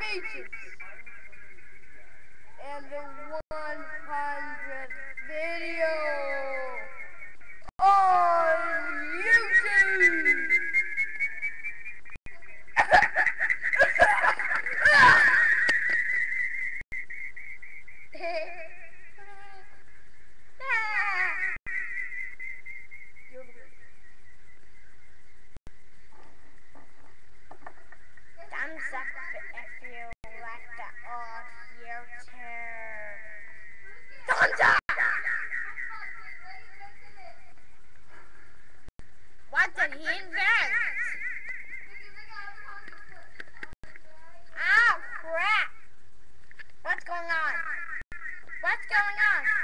pages. And the 100th video on YouTube. Thumbs up if you like the old YouTube. Thumbs up! What did he invent? Oh crap! What's going on? What's going on?